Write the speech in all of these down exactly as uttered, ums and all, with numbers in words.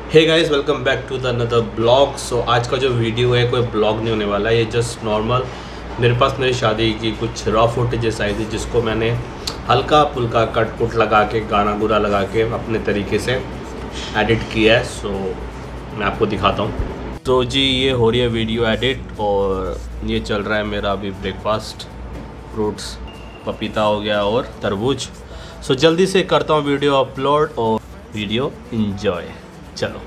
Hey guys, welcome back to the another blog. So आज का जो वीडियो है कोई ब्लॉग नहीं होने वाला है, ये जस्ट नॉर्मल मेरे पास मेरी शादी की कुछ रॉ फुटेजेस आई थी जिसको मैंने हल्का फुल्का कट पुट लगा के गाना गुरा लगा के अपने तरीके से एडिट किया है। सो मैं आपको दिखाता हूँ। तो जी ये हो रही है वीडियो एडिट और ये चल रहा है मेरा अभी ब्रेकफास्ट। फ्रूट्स पपीता हो गया और तरबूज। सो जल्दी से करता हूँ वीडियो अपलोड और वीडियो एंजॉय। चलो।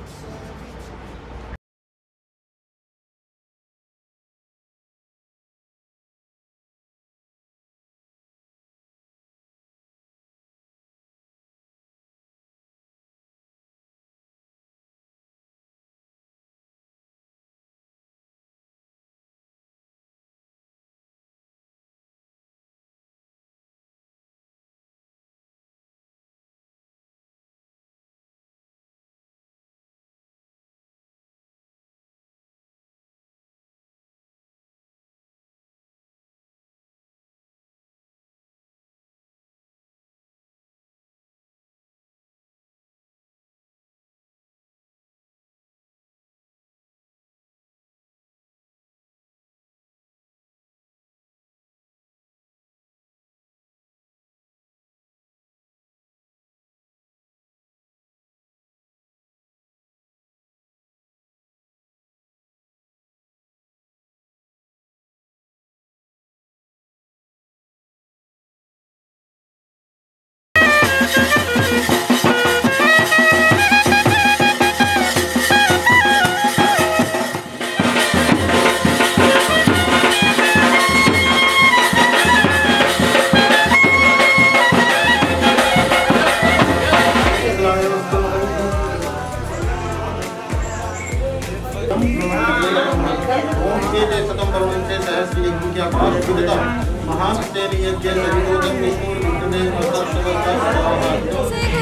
महान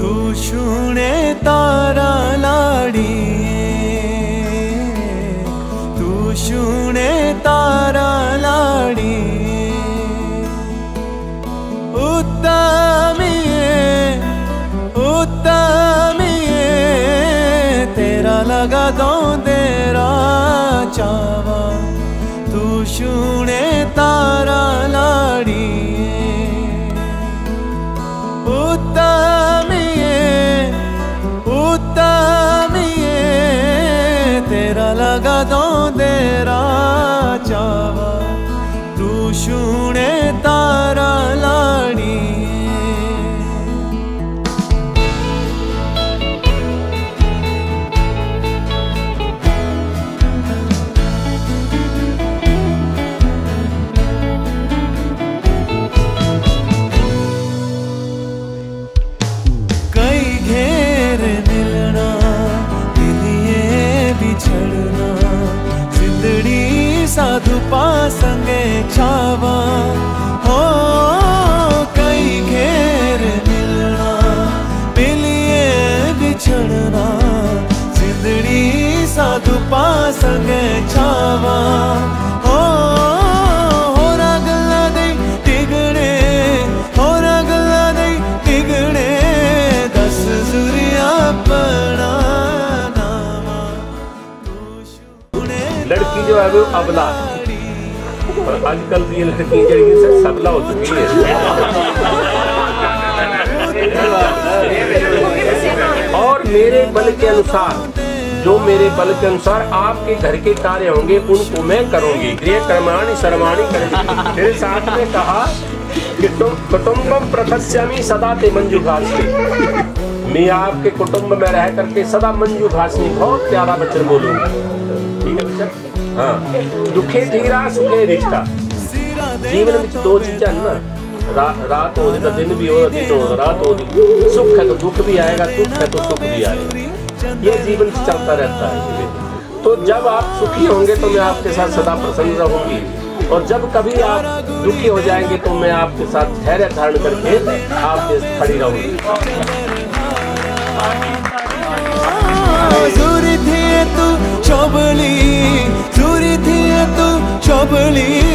तू शुणे तारा लाड़ी तू शुणे तारा लाड़ी उत्तमिये उत्तमिये तेरा लगा दो तेरा चावा तू शुणे तारा लाड़ी उत्तमिये उत्तमिये तेरा लगा दो तेरा चावा तू शुणे तारा लाड़ी कई घेर मिलना दिलिए बिछड़ना जिंदड़ी साधु पासंगे छावा हो कई घेर मिलना मिलिए बिछड़ना जिंदड़ी साधु पासंगे छावा हो हो रगला दे टिगड़े हो रगला दे टिगड़े दस जुरिया पड़ा नामा लड़की जो है वो अबला है और आजकल ये लड़की जड़ी से सबला हो चुकी है। और मेरे बल के अनुसार जो मेरे बल के अनुसार आपके घर के कार्य होंगे उनको मैं करूंगी। गृह कर्माणि सर्वाणि करूंगी। फिर साथ में कहा कि कुटुंबम प्रथस्यामि सदा ते मंजू भाषणी। मैं आपके कुटुंब में रह करके सदा मंजू भाषणी बहुत प्यारा वचन बोलूंगा। ठीक है बच्चा? हाँ। दुखे धीरा सुखे रिश्ता। जीवन में दो चीजें ना रा, रात हो तो दिन भी हो दिन हो रात हो सुख है तो दुख भी आएगा दुख है तो सुख भी आएगा। ये जीवन चलता रहता है। तो जब आप सुखी होंगे तो मैं आपके साथ सदा प्रसन्न रहूंगी और जब कभी आप दुखी हो जाएंगे तो मैं आपके साथ धैर्य धारण करके आपके खड़ी रहूंगी। तू चोबली तू चोबली